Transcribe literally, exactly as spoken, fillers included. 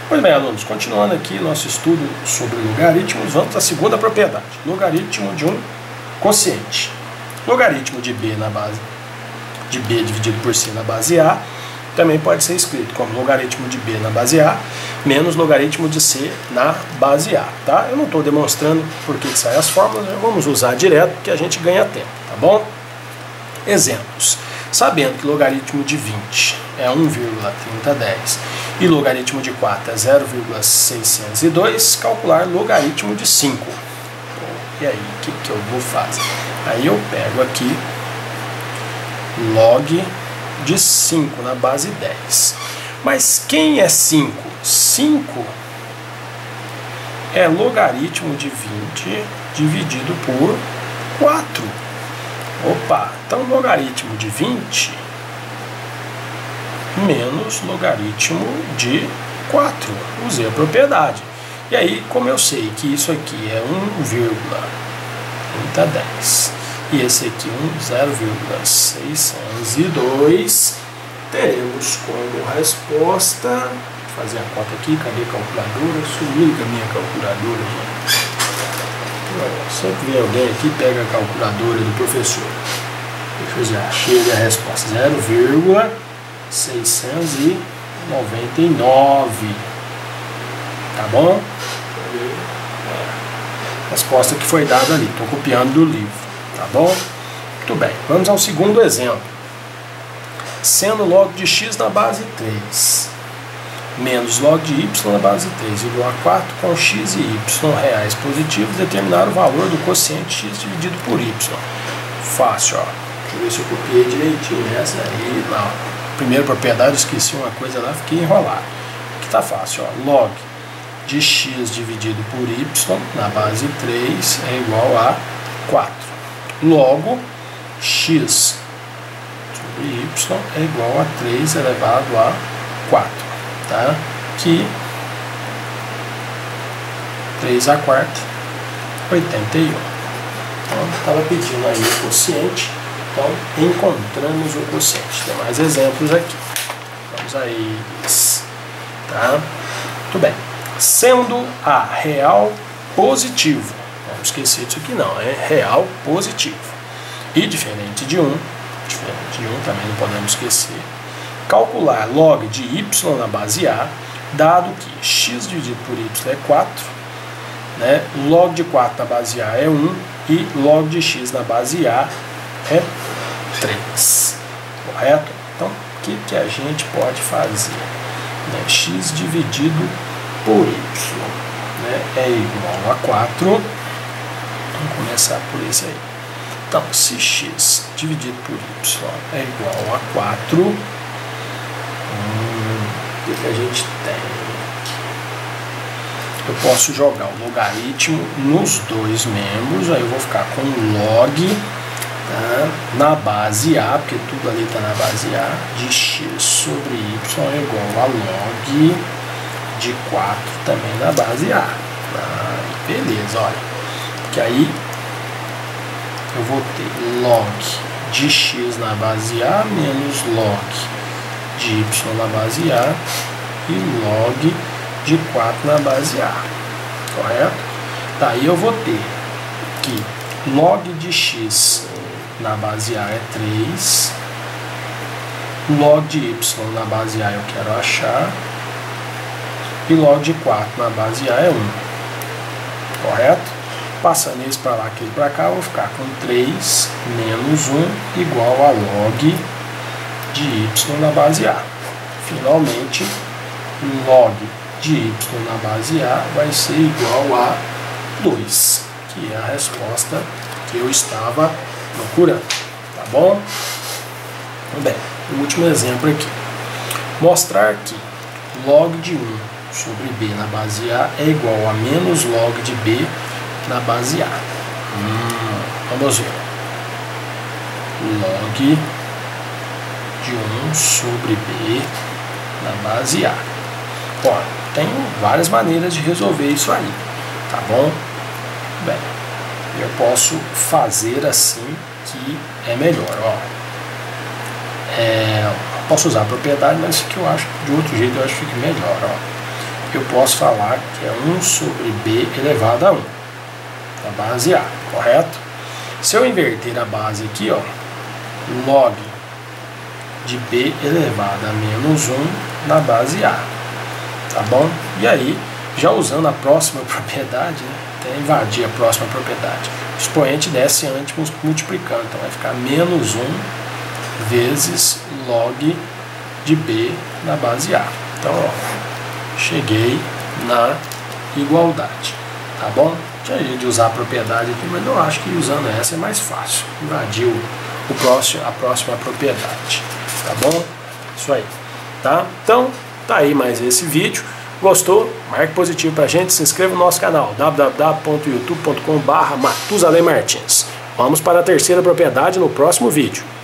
Pois bem, alunos, continuando aqui nosso estudo sobre logaritmos, vamos à segunda propriedade. Logaritmo de um quociente. Logaritmo de b na base de b dividido por c na base a também pode ser escrito como logaritmo de b na base a menos logaritmo de c na base a, tá? Eu não estou demonstrando por que saem as fórmulas, vamos usar direto porque a gente ganha tempo, tá bom? Exemplos. Sabendo que logaritmo de vinte é um vírgula trinta dez e logaritmo de quatro é zero vírgula seiscentos e dois, calcular logaritmo de cinco. E aí, o que, que eu vou fazer? Aí eu pego aqui log de cinco na base dez. Mas quem é cinco? cinco é logaritmo de vinte dividido por quatro. Opa, então logaritmo de vinte menos logaritmo de quatro. Usei a propriedade. E aí, como eu sei que isso aqui é um vírgula trinta dez e esse aqui um zero vírgula seiscentos e dois, teremos como resposta, vou fazer a conta aqui, cadê a calculadora? Sumiu com a minha calculadora, gente. Sempre vem alguém aqui e pega a calculadora do professor. Deixa eu já chega a resposta, zero vírgula seiscentos e noventa e nove. Tá bom? É. Resposta que foi dada ali, estou copiando do livro. Tá bom? Muito bem, vamos ao segundo exemplo. Sendo log de x na base três menos log de y na base três igual a quatro, com x e y reais positivos, determinar o valor do quociente x dividido por y. Fácil, ó. Deixa eu ver se eu copiei direitinho essa aí. Não. Primeira propriedade, esqueci uma coisa lá, fiquei enrolado. Aqui tá fácil, ó. Log de x dividido por y na base três é igual a quatro. Logo, x sobre y é igual a três elevado a quatro. Tá? Que três a quarta, oitenta e um. Então, estava pedindo aí o quociente. Então, encontramos o quociente. Tem mais exemplos aqui. Vamos a eles. Tá? Muito bem. Sendo a real positivo. Vamos esquecer disso aqui não. É real positivo. E diferente de um. Diferente de um também não podemos esquecer. Calcular log de y na base a, dado que x dividido por y é quatro, né? Log de quatro na base a é um e log de x na base a é três. Correto? Então, o que, que a gente pode fazer? Né? X dividido por y, né? É igual a quatro. Vamos começar por esse aí. Então, se x dividido por y é igual a quatro, Hum, o que a gente tem? Eu posso jogar o logaritmo nos dois membros, aí eu vou ficar com log, tá, na base A, porque tudo ali está na base A, de x sobre y é igual a log de quatro também na base A. Ah, beleza, olha. Porque aí eu vou ter log de x na base A menos log de y na base A e log de quatro na base A, correto? Daí eu vou ter que log de x na base A é três, log de y na base A eu quero achar, e log de quatro na base A é um, correto? Passando isso para lá, aquilo para cá, eu vou ficar com três menos um igual a log de y na base A. Finalmente, log de y na base A vai ser igual a dois, que é a resposta que eu estava procurando. Tá bom? Muito bem, o último exemplo aqui. Mostrar que log de um sobre b na base A é igual a menos log de b na base A. Hum, vamos ver. Log de um sobre b na base A. Ó, tem várias maneiras de resolver isso aí, tá bom? Bem, eu posso fazer assim que é melhor, ó. É, posso usar a propriedade, mas que eu acho de outro jeito eu acho que fica melhor, ó. eu posso falar que é um sobre B elevado a um, na base A, correto? Se eu inverter a base aqui, ó, log de B elevado a menos um na base A, tá bom? E aí, já usando a próxima propriedade, né, até invadir a próxima propriedade, o expoente desce antes multiplicando, então vai ficar menos um vezes log de B na base A. Então, ó, cheguei na igualdade, tá bom? Tinha de usar a propriedade aqui, mas eu acho que usando essa é mais fácil. Invadir o, o próximo, a próxima propriedade, tá bom? Isso aí, tá? Então, tá aí mais esse vídeo. Gostou? Marque positivo pra gente, se inscreva no nosso canal w w w ponto youtube ponto com barra Matusalem Martins. Vamos para a terceira propriedade no próximo vídeo.